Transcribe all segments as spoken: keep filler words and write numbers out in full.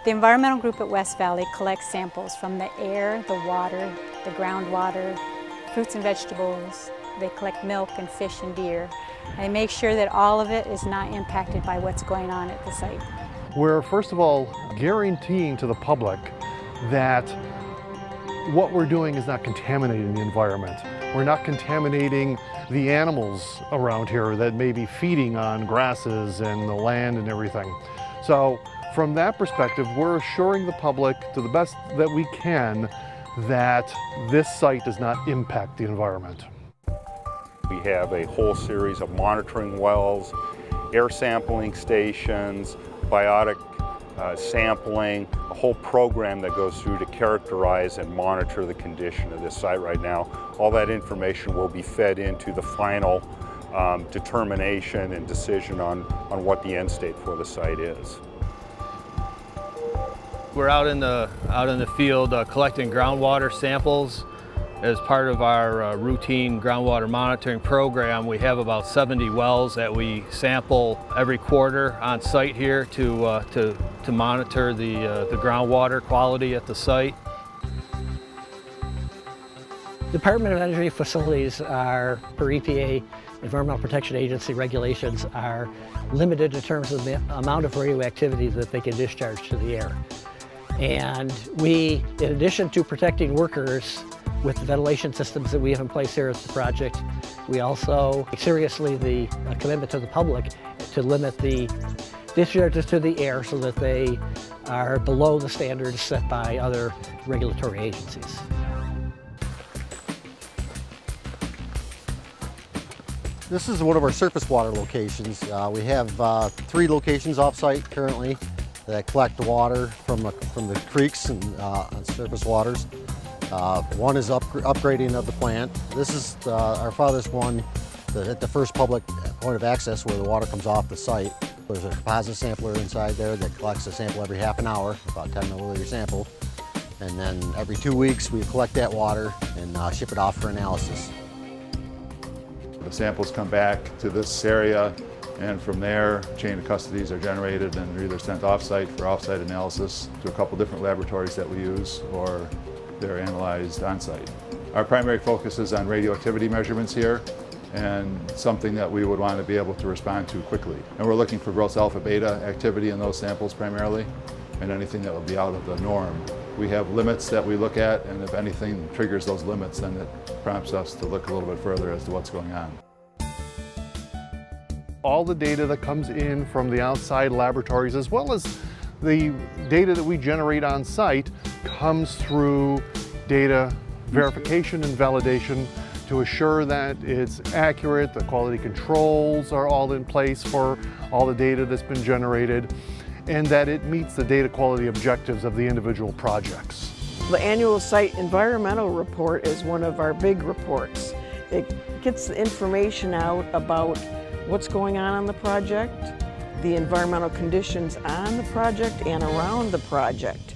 The environmental group at West Valley collects samples from the air, the water, the groundwater, fruits and vegetables. They collect milk and fish and deer. And they make sure that all of it is not impacted by what's going on at the site. We're first of all guaranteeing to the public that what we're doing is not contaminating the environment. We're not contaminating the animals around here that may be feeding on grasses and the land and everything. So from that perspective, we're assuring the public to the best that we can that this site does not impact the environment. We have a whole series of monitoring wells, air sampling stations, biotic uh, sampling, a whole program that goes through to characterize and monitor the condition of this site right now. All that information will be fed into the final um, determination and decision on, on what the end state for the site is. We're out in the, out in the field uh, collecting groundwater samples. As part of our uh, routine groundwater monitoring program, we have about seventy wells that we sample every quarter on site here to, uh, to, to monitor the, uh, the groundwater quality at the site. Department of Energy facilities are, per E P A, Environmental Protection Agency regulations, are limited in terms of the amount of radioactivity that they can discharge to the air. And we, in addition to protecting workers with the ventilation systems that we have in place here at the project, we also take seriously the uh, commitment to the public to limit the discharges to the air so that they are below the standards set by other regulatory agencies. This is one of our surface water locations. Uh, we have uh, three locations off-site currently that collect the water from the, from the creeks and uh, surface waters. Uh, one is up, upgrading of the plant. This is uh, our farthest one, the, at the first public point of access where the water comes off the site. There's a composite sampler inside there that collects a sample every half an hour, about ten milliliter sample. And then every two weeks we collect that water and uh, ship it off for analysis. The samples come back to this area, and from there, chain of custodies are generated and they're either sent off-site for off-site analysis to a couple different laboratories that we use, or they're analyzed on-site. Our primary focus is on radioactivity measurements here, and something that we would want to be able to respond to quickly. And we're looking for gross alpha beta activity in those samples primarily, and anything that would be out of the norm. We have limits that we look at, and if anything triggers those limits, then it prompts us to look a little bit further as to what's going on. All the data that comes in from the outside laboratories, as well as the data that we generate on site, comes through data verification and validation to assure that it's accurate, the quality controls are all in place for all the data that's been generated, and that it meets the data quality objectives of the individual projects. The annual site environmental report is one of our big reports. It gets the information out about what's going on on the project, the environmental conditions on the project and around the project.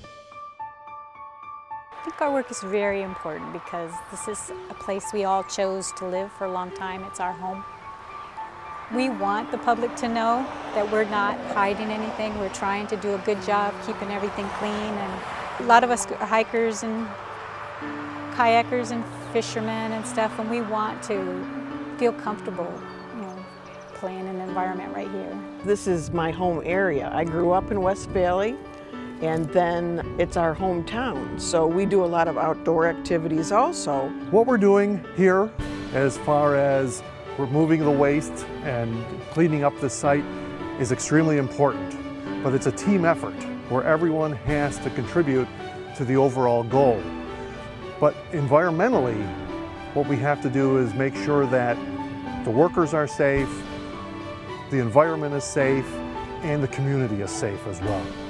I think our work is very important because this is a place we all chose to live for a long time. It's our home. We want the public to know that we're not hiding anything. We're trying to do a good job keeping everything clean. And a lot of us are hikers and kayakers and fishermen and stuff, and we want to feel comfortable, you know, playing in the environment right here. This is my home area. I grew up in West Valley, and then it's our hometown. So we do a lot of outdoor activities also. What we're doing here, as far as removing the waste and cleaning up the site, is extremely important. But it's a team effort where everyone has to contribute to the overall goal. But environmentally, what we have to do is make sure that the workers are safe, the environment is safe, and the community is safe as well.